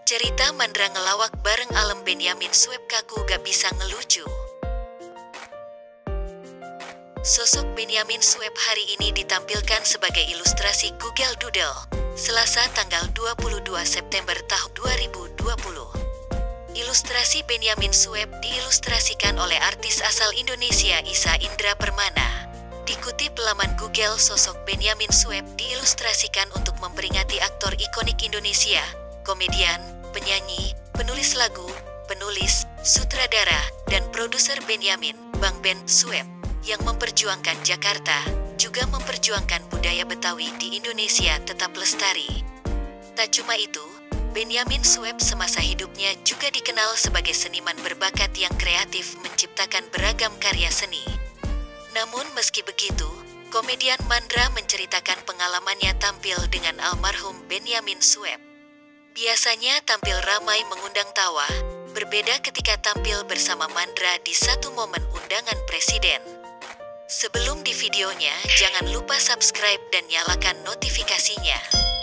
Cerita Mandra ngelawak bareng Alem Benyamin Sueb kaku gak bisa ngelucu. Sosok Benyamin Sueb hari ini ditampilkan sebagai ilustrasi Google Doodle, Selasa tanggal 22 September tahun 2020. Ilustrasi Benyamin Sueb diilustrasikan oleh artis asal Indonesia Isa Indra Permana. Dikutip laman Google, sosok Benyamin Sueb diilustrasikan untuk memperingati aktor ikonik Indonesia, komedian, penyanyi, penulis lagu, penulis, sutradara, dan produser Benyamin, Bang Ben Sueb, yang memperjuangkan Jakarta, juga memperjuangkan budaya Betawi di Indonesia tetap lestari. Tak cuma itu, Benyamin Sueb semasa hidupnya juga dikenal sebagai seniman berbakat yang kreatif menciptakan beragam karya seni. Namun meski begitu, komedian Mandra menceritakan pengalamannya tampil dengan almarhum Benyamin Sueb. Biasanya tampil ramai mengundang tawa, berbeda ketika tampil bersama Mandra di satu momen undangan presiden. Sebelum di videonya, jangan lupa subscribe dan nyalakan notifikasinya.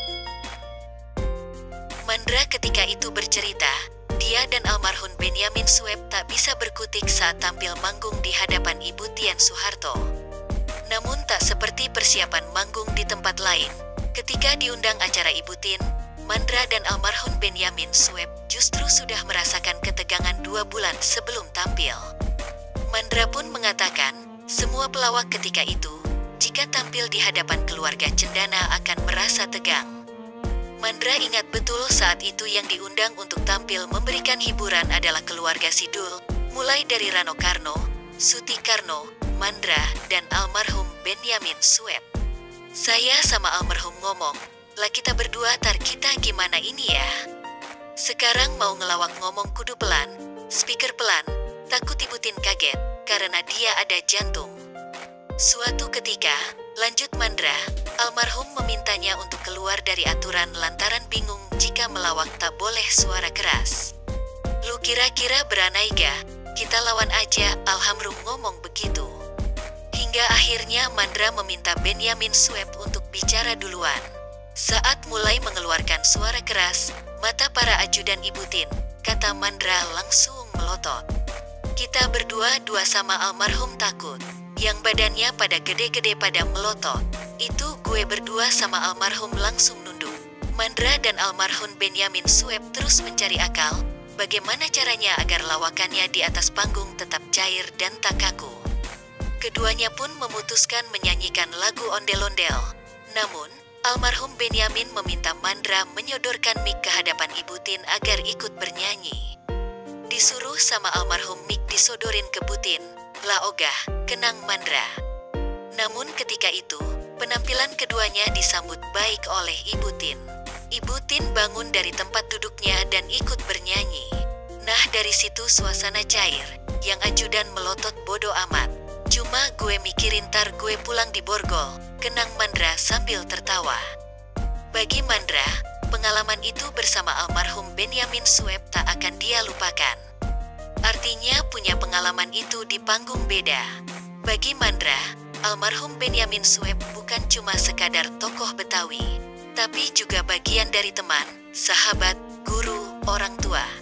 Mandra ketika itu bercerita, dia dan almarhum Benyamin Sueb tak bisa berkutik saat tampil manggung di hadapan Ibu Tian Soeharto. Namun tak seperti persiapan manggung di tempat lain, ketika diundang acara Ibu Tin, Mandra dan almarhum Benyamin Sueb justru sudah merasakan ketegangan 2 bulan sebelum tampil. Mandra pun mengatakan, semua pelawak ketika itu, jika tampil di hadapan keluarga cendana akan merasa tegang. Mandra ingat betul saat itu yang diundang untuk tampil memberikan hiburan adalah keluarga Sidul, mulai dari Rano Karno, Suti Karno, Mandra, dan almarhum Benyamin Sueb. Saya sama almarhum ngomong, lah kita berdua tar kita gimana ini ya? Sekarang mau ngelawak ngomong kudu pelan, speaker pelan, takut Ibu Tin kaget, karena dia ada jantung. Suatu ketika, lanjut Mandra, almarhum memintanya untuk keluar dari aturan lantaran bingung jika melawak tak boleh suara keras. Lu kira-kira beranai ga? Kita lawan aja, almarhum ngomong begitu. Hingga akhirnya Mandra meminta Benyamin Sueb untuk bicara duluan. Saat mulai mengeluarkan suara keras, mata para ajudan Ibu Tin, kata Mandra langsung melotot. Kita berdua sama almarhum takut. Yang badannya pada gede-gede pada melotot. Itu gue berdua sama almarhum langsung nunduk. Mandra dan almarhum Benyamin Sueb terus mencari akal, bagaimana caranya agar lawakannya di atas panggung tetap cair dan tak kaku. Keduanya pun memutuskan menyanyikan lagu Ondel-Ondel. Namun, almarhum Benyamin meminta Mandra menyodorkan mic ke hadapan Ibu Tin agar ikut bernyanyi. Disuruh sama almarhum mic disodorin ke Bu Tin. Lah ogah, kenang Mandra. Namun ketika itu, penampilan keduanya disambut baik oleh Ibu Tin. Ibu Tin bangun dari tempat duduknya dan ikut bernyanyi. Nah dari situ suasana cair, yang ajudan melotot bodo amat. Cuma gue mikirin tar gue pulang di borgol, kenang Mandra sambil tertawa. Bagi Mandra, pengalaman itu bersama almarhum Benyamin Sueb tak akan dia lupakan. Artinya punya pengalaman itu di panggung beda. Bagi Mandra, almarhum Benyamin Sueb bukan cuma sekadar tokoh Betawi, tapi juga bagian dari teman, sahabat, guru, orang tua.